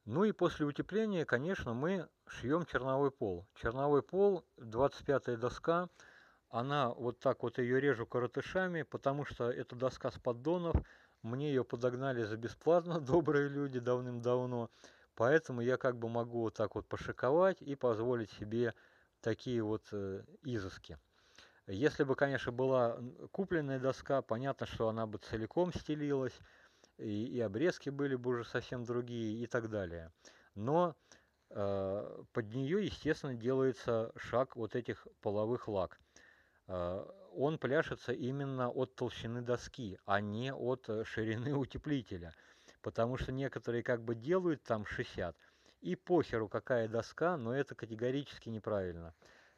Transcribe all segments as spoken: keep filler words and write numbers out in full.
Ну и после утепления, конечно, мы шьем черновой пол. Черновой пол, двадцать пятая доска, она вот так вот ее режу коротышами, потому что это доска с поддонов. Мне ее подогнали за бесплатно, добрые люди, давным-давно. Поэтому я как бы могу вот так вот пошиковать и позволить себе такие вот э, изыски. Если бы, конечно, была купленная доска, понятно, что она бы целиком стелилась, и, и обрезки были бы уже совсем другие и так далее. Но э, под нее, естественно, делается шаг вот этих половых лак. Э, он пляшется именно от толщины доски, а не от э, ширины утеплителя. Потому что некоторые как бы делают там шестьдесят, и похеру какая доска, но это категорически неправильно.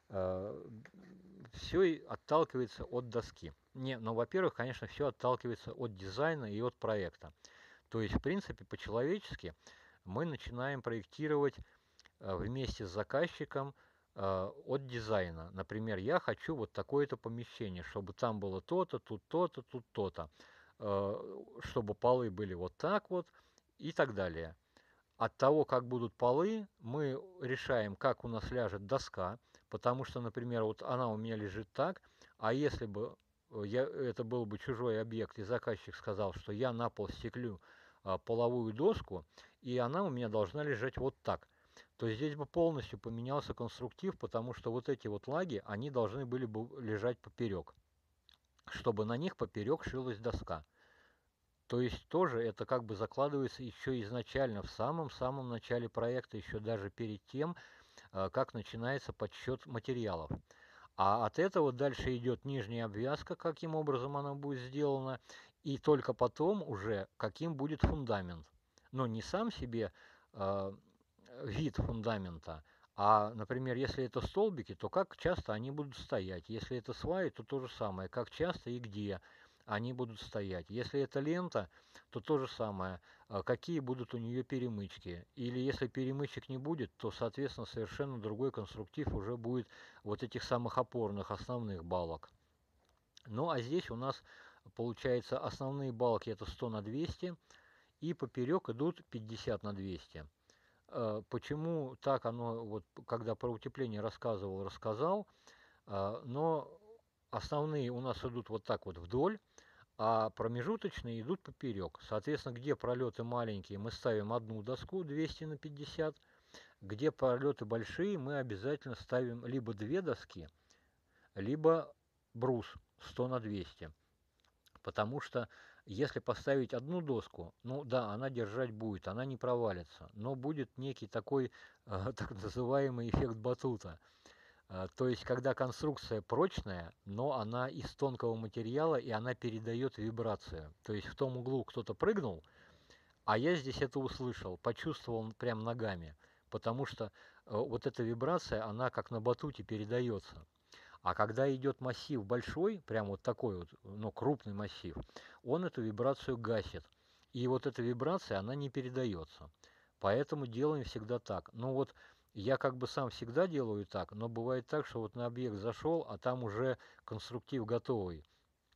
Все отталкивается от доски. Не, ну, во-первых, конечно, все отталкивается от дизайна и от проекта. То есть, в принципе, по-человечески мы начинаем проектировать э, вместе с заказчиком э, от дизайна. Например, я хочу вот такое-то помещение, чтобы там было то-то, тут то-то, тут то-то, э, чтобы полы были вот так вот и так далее. От того, как будут полы, мы решаем, как у нас ляжет доска, потому что, например, вот она у меня лежит так, а если бы э, я, это был бы чужой объект, и заказчик сказал, что я на пол стеклю а, половую доску, и она у меня должна лежать вот так, то здесь бы полностью поменялся конструктив, потому что вот эти вот лаги, они должны были бы лежать поперек, чтобы на них поперек шилась доска. То есть тоже это как бы закладывается еще изначально, в самом-самом начале проекта, еще даже перед тем, э, как начинается подсчет материалов. А от этого дальше идет нижняя обвязка, каким образом она будет сделана, и только потом уже каким будет фундамент. Но не сам себе э, вид фундамента, а, например, если это столбики, то как часто они будут стоять. Если это сваи, то то же самое, как часто и где они будут стоять. Если это лента, то то же самое, а, какие будут у нее перемычки. Или если перемычек не будет, то, соответственно, совершенно другой конструктив уже будет вот этих самых опорных основных балок. Ну а здесь у нас получается основные балки это сто на двести, и поперек идут пятьдесят на двести. Э, Почему так оно, вот когда про утепление рассказывал, рассказал, э, но основные у нас идут вот так вот вдоль, а промежуточные идут поперек. Соответственно, где пролеты маленькие, мы ставим одну доску двести на пятьдесят, где пролеты большие, мы обязательно ставим либо две доски, либо брус сто на двести. Потому что если поставить одну доску, ну да, она держать будет, она не провалится, но будет некий такой э, так называемый эффект батута. Э, то есть, когда конструкция прочная, но она из тонкого материала и она передает вибрацию. То есть в том углу кто-то прыгнул, а я здесь это услышал, почувствовал прям ногами, потому что э, вот эта вибрация, она как на батуте передается. А когда идет массив большой, прям вот такой вот, ну, крупный массив, он эту вибрацию гасит. И вот эта вибрация, она не передается. Поэтому делаем всегда так. Ну вот я как бы сам всегда делаю так, но бывает так, что вот на объект зашел, а там уже конструктив готовый.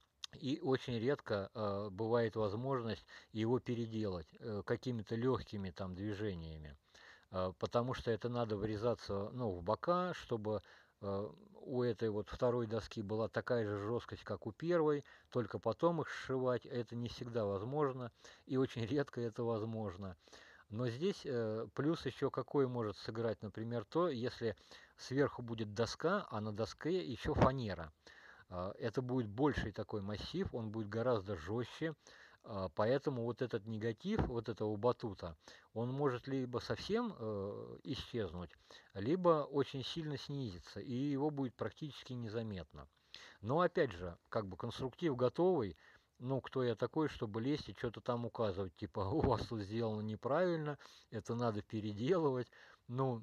И очень редко э, бывает возможность его переделать э, какими-то легкими там движениями. Э, потому что это надо врезаться, ну, в бока, чтобы э, у этой вот второй доски была такая же жесткость, как у первой, только потом их сшивать. Это не всегда возможно, и очень редко это возможно. Но здесь э, плюс еще какой может сыграть, например, то, если сверху будет доска, а на доске еще фанера. Э, это будет больший такой массив, он будет гораздо жестче, э, поэтому вот этот негатив, вот этого батута, он может либо совсем э, исчезнуть, либо очень сильно снизиться, и его будет практически незаметно. Но опять же, как бы конструктив готовый, ну, кто я такой, чтобы лезть и что-то там указывать, типа, у вас тут сделано неправильно, это надо переделывать. Ну,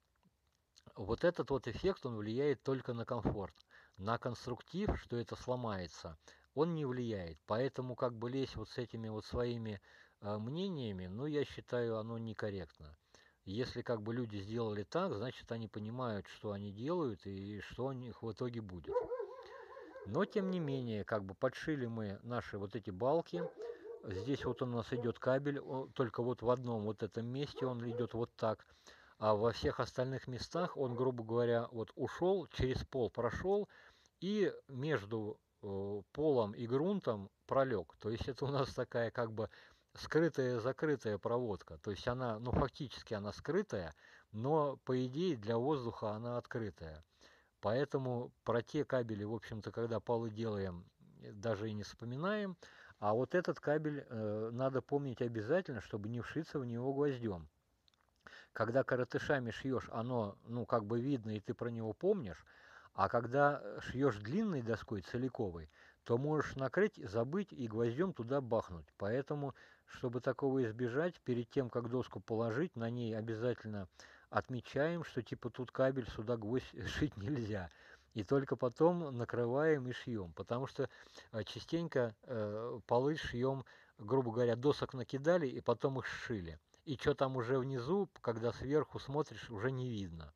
вот этот вот эффект, он влияет только на комфорт. На конструктив, что это сломается, он не влияет. Поэтому как бы лезть вот с этими вот своими э, мнениями, ну, я считаю, оно некорректно. Если как бы люди сделали так, значит, они понимают, что они делают и что у них в итоге будет. Но, тем не менее, как бы подшили мы наши вот эти балки, Здесь вот у нас идет кабель, только вот в одном вот этом месте он идет вот так. А во всех остальных местах он, грубо говоря, вот ушел, через пол прошел и между э, полом и грунтом пролег. То есть это у нас такая как бы скрытая, закрытая проводка. То есть она, ну фактически она скрытая, но по идее для воздуха она открытая. Поэтому про те кабели, в общем-то, когда полы делаем, даже и не вспоминаем. А вот этот кабель э, надо помнить обязательно, чтобы не вшиться в него гвоздем. Когда коротышами шьешь, оно, ну, как бы видно, и ты про него помнишь, а когда шьешь длинной доской целиковой, то можешь накрыть, забыть и гвоздем туда бахнуть. Поэтому, чтобы такого избежать, перед тем, как доску положить, на ней обязательно отмечаем, что типа тут кабель, сюда гвоздь шить нельзя. И только потом накрываем и шьем. Потому что э, частенько э, полы шьем, грубо говоря, досок накидали и потом их сшили. И что там уже внизу, когда сверху смотришь, уже не видно.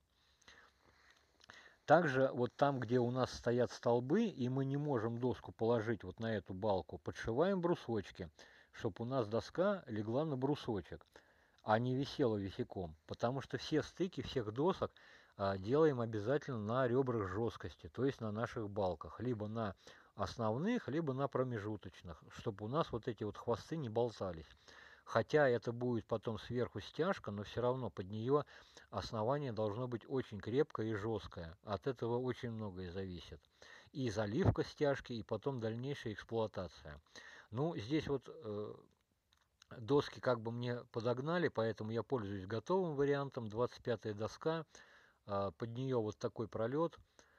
Также вот там, где у нас стоят столбы, и мы не можем доску положить вот на эту балку, подшиваем брусочки, чтобы у нас доска легла на брусочек, а не висела висяком. Потому что все стыки всех досок а, делаем обязательно на ребрах жесткости, то есть на наших балках, либо на основных, либо на промежуточных, чтобы у нас вот эти вот хвосты не болтались. Хотя это будет потом сверху стяжка, но все равно под нее основание должно быть очень крепкое и жесткое. От этого очень многое зависит. И заливка стяжки, и потом дальнейшая эксплуатация. Ну, здесь вот э, доски как бы мне подогнали, поэтому я пользуюсь готовым вариантом. двадцать пятая доска, э, под нее вот такой пролет.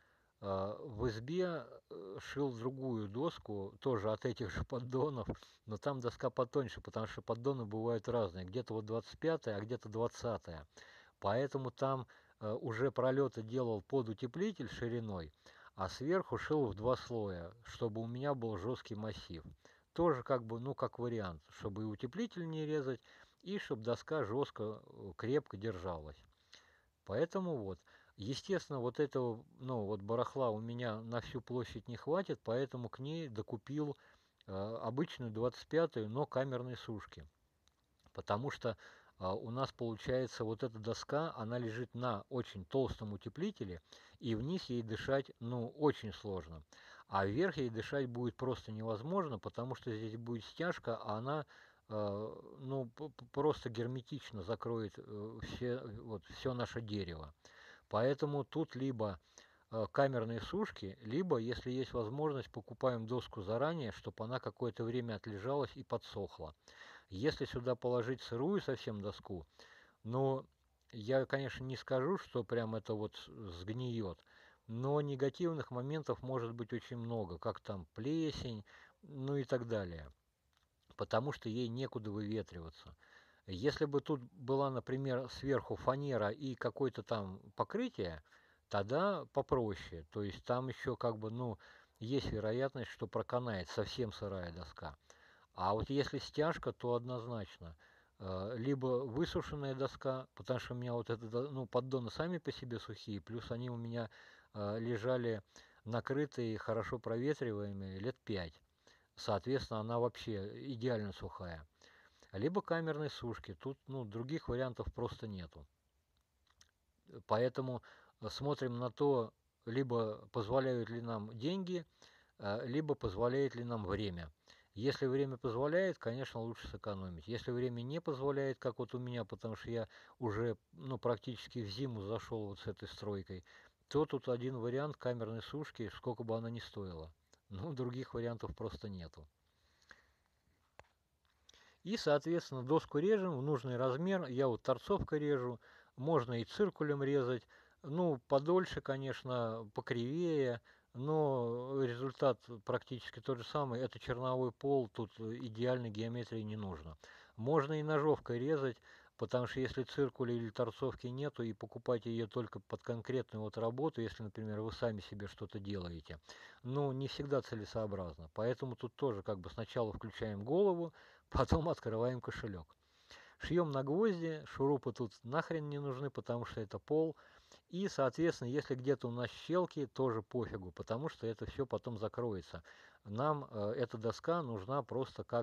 В избе шил другую доску, тоже от этих же поддонов, но там доска потоньше, потому что поддоны бывают разные. Где-то вот двадцать пятая, а где-то двадцатая. Поэтому там уже пролеты делал под утеплитель шириной, а сверху шил в два слоя, чтобы у меня был жесткий массив. Тоже как бы, ну, как вариант, чтобы и утеплитель не резать, и чтобы доска жестко, крепко держалась. Поэтому вот, естественно, вот этого, ну, вот барахла у меня на всю площадь не хватит, поэтому к ней докупил э, обычную двадцать пятую, но камерной сушки. Потому что э, у нас получается вот эта доска, она лежит на очень толстом утеплителе, и вниз ей дышать, ну, очень сложно. А вверх ей дышать будет просто невозможно, потому что здесь будет стяжка, а она э, ну, просто герметично закроет э, все, вот, все наше дерево. Поэтому тут либо э, камерные сушки, либо, если есть возможность, покупаем доску заранее, чтобы она какое-то время отлежалась и подсохла. Если сюда положить сырую совсем доску, ну, я, конечно, не скажу, что прям это вот сгниет, но негативных моментов может быть очень много, как там плесень, ну и так далее, потому что ей некуда выветриваться. Если бы тут была, например, сверху фанера и какое-то там покрытие, тогда попроще. То есть там еще как бы, ну, есть вероятность, что проканает совсем сырая доска. А вот если стяжка, то однозначно. Э, Либо высушенная доска, потому что у меня вот это, ну, поддоны сами по себе сухие, плюс они у меня э, лежали накрытые, хорошо проветриваемые лет пять. Соответственно, она вообще идеально сухая. Либо камерной сушки. Тут, ну, других вариантов просто нету. Поэтому э, смотрим на то, либо позволяют ли нам деньги, э, либо позволяет ли нам время. Если время позволяет, конечно, лучше сэкономить. Если время не позволяет, как вот у меня, потому что я уже, ну, практически в зиму зашел вот с этой стройкой, то тут один вариант камерной сушки, сколько бы она ни стоила. Ну, других вариантов просто нету. И, соответственно, доску режем в нужный размер. Я вот торцовкой режу, можно и циркулем резать. Ну, подольше, конечно, покривее, но результат практически тот же самый. Это черновой пол, тут идеальной геометрии не нужно. Можно и ножовкой резать, потому что если циркуля или торцовки нету, и покупать ее только под конкретную вот работу, если, например, вы сами себе что-то делаете, ну, не всегда целесообразно. Поэтому тут тоже как бы сначала включаем голову, потом открываем кошелек. Шьем на гвозди, шурупы тут нахрен не нужны, потому что это пол. И, соответственно, если где-то у нас щелки, тоже пофигу, потому что это все потом закроется. Нам э, эта доска нужна просто как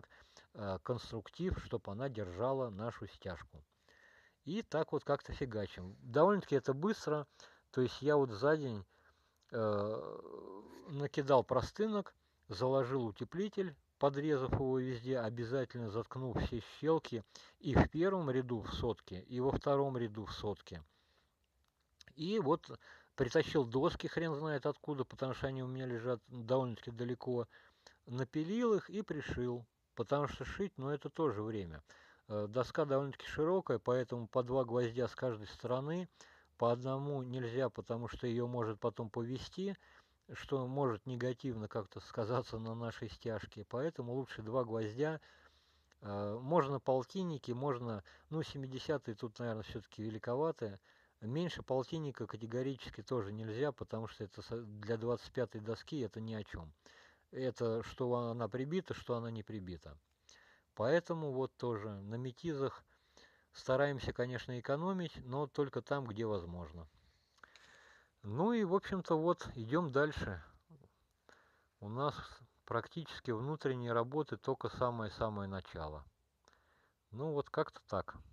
э, конструктив, чтобы она держала нашу стяжку. И так вот как-то фигачим. Довольно-таки это быстро. То есть я вот за день э, накидал простынок, заложил утеплитель, подрезав его везде, обязательно заткнув все щелки и в первом ряду в сотке, и во втором ряду в сотке. И вот притащил доски, хрен знает откуда, потому что они у меня лежат довольно-таки далеко. Напилил их и пришил, потому что шить, ну это тоже время. Э, Доска довольно-таки широкая, поэтому по два гвоздя с каждой стороны. По одному нельзя, потому что ее может потом повести, что может негативно как-то сказаться на нашей стяжке. Поэтому лучше два гвоздя. Э, Можно полтинники, можно, ну семидесятые тут, наверное, все-таки великоватые. Меньше полтинника категорически тоже нельзя, потому что это со- для двадцать пятой доски это ни о чем. Это что она прибита, что она не прибита. Поэтому вот тоже на метизах стараемся, конечно, экономить, но только там, где возможно. Ну и, в общем-то, вот идем дальше. У нас практически внутренние работы только самое-самое начало. Ну вот как-то так.